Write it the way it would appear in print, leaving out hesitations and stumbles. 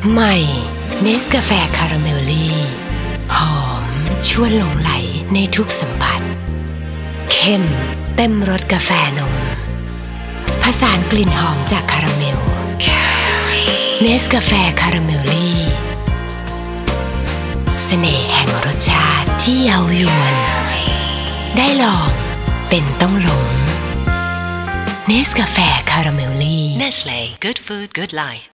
ใหม่เนสกาแฟคาราเมลลี่หอมชวนหลงไหลในทุกสัมผัสเข้มเต็มรสกาแฟนมผสานกลิ่นหอมจากคาราเมลเนสกาแฟคาราเมลลี่เสน่ห์แห่งรสชาติที่เย้ายวนได้ลองเป็นต้องหลงเนสกาแฟคาราเมลลี่ Nestle Good Food Good Life